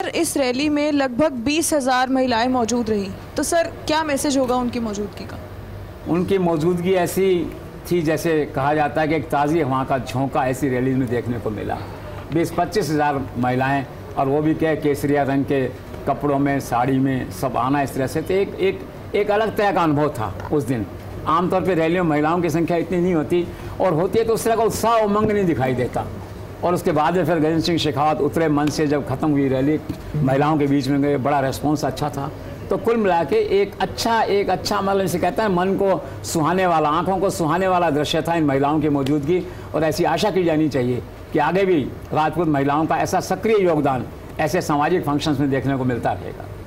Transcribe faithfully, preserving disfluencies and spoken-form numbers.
इस रैली में लगभग बीस हजार महिलाएं मौजूद रही, तो सर क्या मैसेज होगा उनकी मौजूदगी का? उनकी मौजूदगी ऐसी थी जैसे कहा जाता है कि एक ताज़ी हवा का झोंका ऐसी रैली में देखने को मिला। बीस पच्चीस हज़ार महिलाएं, और वो भी क्या केसरिया रंग के कपड़ों में, साड़ी में, सब आना इस तरह से। तो एक एक एक अलग तरह का अनुभव था उस दिन। आमतौर पर रैलियों में महिलाओं की संख्या इतनी नहीं होती, और होती है तो उस तरह का उत्साह उमंग नहीं दिखाई देता। और उसके बाद में फिर गजेंद्र सिंह शेखावत उतरे मंच से, जब ख़त्म हुई रैली, महिलाओं के बीच में गए, बड़ा रेस्पॉन्स अच्छा था। तो कुल मिला के एक अच्छा एक अच्छा मतलब इसे कहता है मन को सुहाने वाला, आंखों को सुहाने वाला दृश्य था इन महिलाओं की मौजूदगी। और ऐसी आशा की जानी चाहिए कि आगे भी राजपूत महिलाओं का ऐसा सक्रिय योगदान ऐसे सामाजिक फंक्शंस में देखने को मिलता रहेगा।